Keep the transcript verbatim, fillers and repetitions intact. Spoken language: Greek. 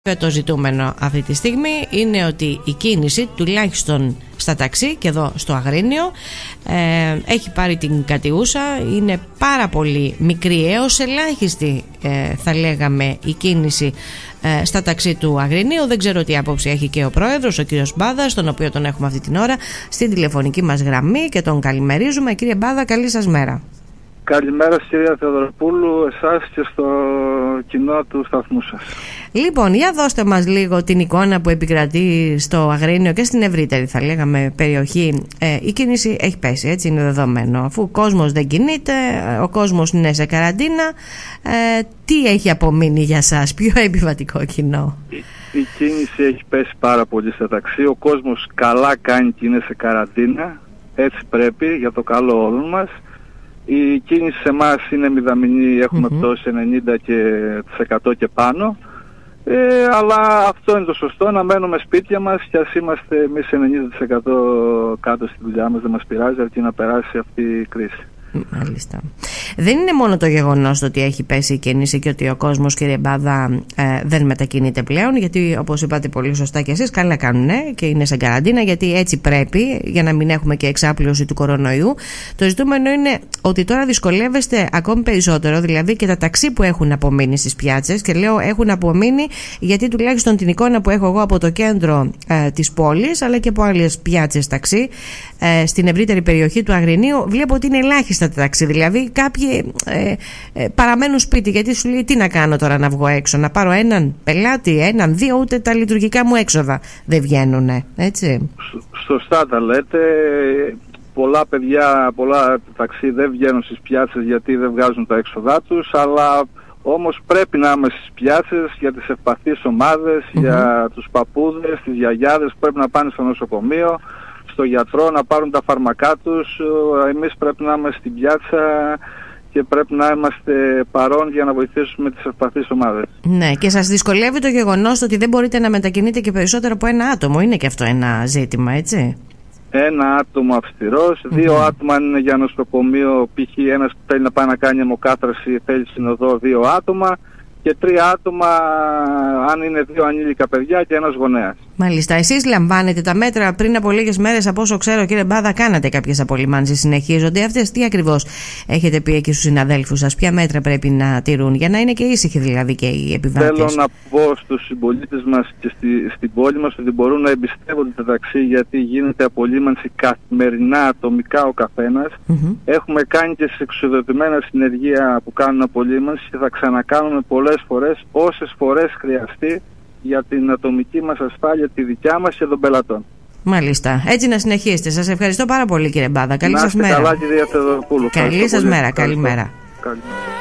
Το ζητούμενο αυτή τη στιγμή είναι ότι η κίνηση, τουλάχιστον στα ταξί και εδώ στο Αγρίνιο, ε, έχει πάρει την κατιούσα. Είναι πάρα πολύ μικρή έως ελάχιστη, ε, θα λέγαμε, η κίνηση ε, στα ταξί του Αγρινίου. Δεν ξέρω τι άποψη έχει και ο πρόεδρος, ο κύριος Μπάδας, τον οποίο τον έχουμε αυτή την ώρα στην τηλεφωνική μας γραμμή και τον καλημερίζουμε. Κύριε Μπάδα, καλή σας μέρα. Καλημέρα στην κυρία Θεοδωροπούλου, εσάς και στο κοινό του σταθμού σας. Λοιπόν, για δώστε μας λίγο την εικόνα που επικρατεί στο Αγρίνιο και στην ευρύτερη, θα λέγαμε, περιοχή. Ε, η κίνηση έχει πέσει, έτσι είναι δεδομένο. Αφού ο κόσμος δεν κινείται, ο κόσμος είναι σε καραντίνα, ε, τι έχει απομείνει για σας, ποιο επιβατικό κοινό? Η, η κίνηση έχει πέσει πάρα πολύ στα ταξί. Ο κόσμος καλά κάνει και είναι σε καραντίνα. Έτσι πρέπει, για το καλό όλων μας. Η κίνηση σε εμάς είναι μηδαμινή, έχουμε mm-hmm. πτώσει ενενήντα τοις εκατό και πάνω, ε, αλλά αυτό είναι το σωστό, να μένουμε σπίτια μας και ας είμαστε εμείς ενενήντα τοις εκατό κάτω στη δουλειά μας, δεν μας πειράζει, αρκεί να περάσει αυτή η κρίση. Μάλιστα. Δεν είναι μόνο το γεγονός ότι έχει πέσει η κίνηση και ότι ο κόσμος, κύριε Μπάδα, ε, δεν μετακινείται πλέον, γιατί όπως είπατε πολύ σωστά και εσείς, καλά κάνουν και είναι σε καραντίνα, γιατί έτσι πρέπει, για να μην έχουμε και εξάπλωση του κορονοϊού. Το ζητούμενο είναι ότι τώρα δυσκολεύεστε ακόμη περισσότερο, δηλαδή και τα ταξί που έχουν απομείνει στις πιάτσες, και λέω έχουν απομείνει γιατί τουλάχιστον την εικόνα που έχω εγώ από το κέντρο ε, της πόλης, αλλά και από άλλες πιάτσες ταξί ε, στην ευρύτερη περιοχή του Αγρινίου, βλέπω ότι είναι ελάχιστα τα ταξί. Δηλαδή κάποιοι ε, ε, παραμένουν σπίτι, γιατί σου λέει τι να κάνω τώρα, να βγω έξω, να πάρω έναν πελάτη, έναν, δύο, ούτε τα λειτουργικά μου έξοδα δεν βγαίνουνε, έτσι. Σωστά τα λέτε. Πολλά παιδιά, πολλά ταξί δεν βγαίνουν στις πιάτσες γιατί δεν βγάζουν τα έξοδά τους, αλλά όμως πρέπει να είμαστε στις πιάτσες για τις ευπαθείς ομάδες, mm-hmm. για τους παππούδες, τις γιαγιάδες που πρέπει να πάνε στο νοσοκομείο, στο γιατρό, να πάρουν τα φάρμακά τους. Εμείς πρέπει να είμαστε στην πιάτσα και πρέπει να είμαστε παρόν για να βοηθήσουμε τις ευπαθείς ομάδες. Ναι, και σας δυσκολεύει το γεγονός ότι δεν μπορείτε να μετακινείτε και περισσότερο από ένα άτομο? Είναι και αυτό ένα ζήτημα, έτσι. Ένα άτομο αυστηρός, mm-hmm. δύο άτομα είναι για νοσοκομείο, π.χ. ένας που θέλει να πάει να κάνει αιμοκάθαρση, θέλει συνοδό δύο άτομα, και τρία άτομα αν είναι δύο ανήλικα παιδιά και ένας γονέας. Μάλιστα. Εσείς λαμβάνετε τα μέτρα? Πριν από λίγες μέρες, από όσο ξέρω, κύριε Μπάδα, κάνατε κάποιες απολυμάνσεις. Συνεχίζονται αυτές? Τι ακριβώς έχετε πει εκεί στους συναδέλφους σας? Ποια μέτρα πρέπει να τηρούν για να είναι και ήσυχοι δηλαδή και οι επιβάτες? Θέλω να πω στους συμπολίτες μας και στη, στην πόλη μας ότι μπορούν να εμπιστεύονται τα ταξί, γιατί γίνεται απολύμανση καθημερινά, ατομικά ο καθένας. Mm-hmm. Έχουμε κάνει και σε εξουδετημένα συνεργεία που κάνουν απολύμανση και θα ξανακάνουμε πολλές φορές, όσες φορές χρειαστεί, για την ατομική μας ασφάλεια, τη δικιά μας και των πελατών. Μάλιστα. Έτσι να συνεχίσετε. Σας ευχαριστώ πάρα πολύ, κύριε Μπάδα. Καλή σας μέρα. Καλά, κυρία Θεοδωροπούλου. Καλή σας μέρα. Καλημέρα. Καλημέρα.